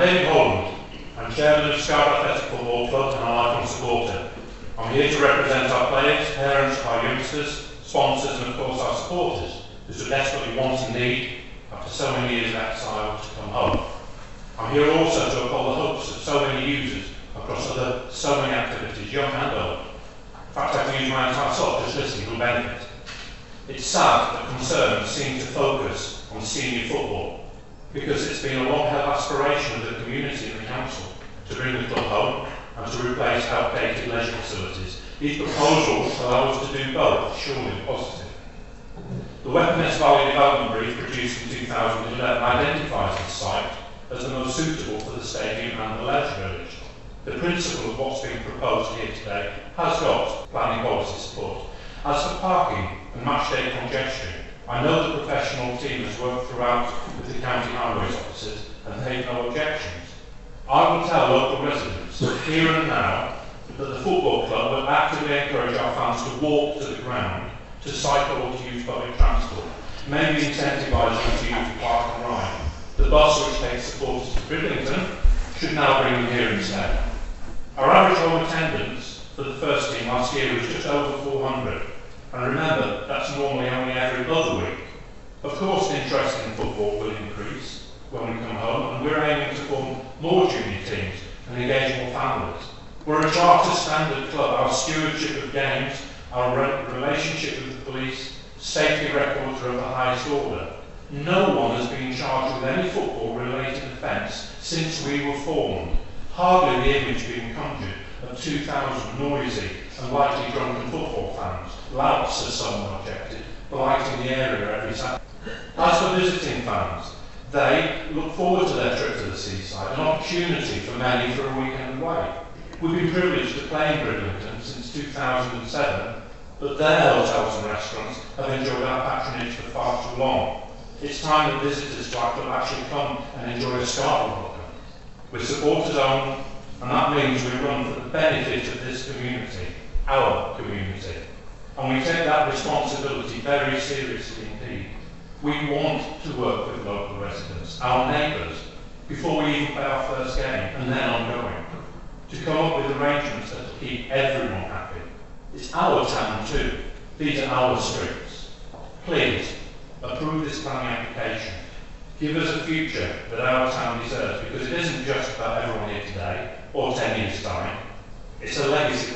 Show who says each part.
Speaker 1: David Holland. I'm chairman of Scarborough Athletic Football Club and a lifelong supporter. I'm here to represent our players, parents, our youngsters, sponsors and of course our supporters, who so desperately want and need, after so many years of exile, to come home. I'm here also to uphold the hopes of so many users across so many activities, young and old. In fact, I've used my entire self just listening who benefit. It's sad that concerns seem to focus on senior football, because it's been a long-held aspiration of the community and the council to bring the club home and to replace outdated leisure facilities. These proposals allow us to do both, surely positive. The Weaponness Valley Development Brief produced in 2011 identifies this site as the most suitable for the stadium and the leisure village. The principle of what's being proposed here today has got planning policy support. As for parking and matchday congestion, I know the professional team has worked throughout with the county highways officers and they've no objections. I will tell local residents here and now that the football club will actively encourage our fans to walk to the ground, to cycle or to use public transport, maybe incentivise them to use the park and ride. The bus which takes supporters to Bridlington should now bring them here instead. Our average home attendance for the first team last year was just over 400. And remember, that's normally only every other week. Of course, interest in football will increase when we come home, and we're aiming to form more junior teams and engage more families. We're a charter standard club. Our stewardship of games, our relationship with the police, safety records are of the highest order. No one has been charged with any football-related offence since we were formed. Hardly the image being conjured of 2,000 noisy and likely drunken football fans, louts as someone objected, blighting the area every Saturday. As for visiting fans, they look forward to their trip to the seaside, an opportunity for many for a weekend away. We've been privileged to play in Bridlington since 2007, but their hotels and restaurants have enjoyed our patronage for far too long. It's time that visitors to our club actually come and enjoy a Scarborough welcome. We're supporters owned, and that means we run for the benefit of this community, our community. And we take that responsibility very seriously indeed. We want to work with local residents, our neighbours, before we even play our first game, and then ongoing, to come up with arrangements that will keep everyone happy. It's our town too. These are our streets. Please, approve this planning application. Give us a future that our town deserves, because it isn't just about everyone here today, or 10 years' time. It's a legacy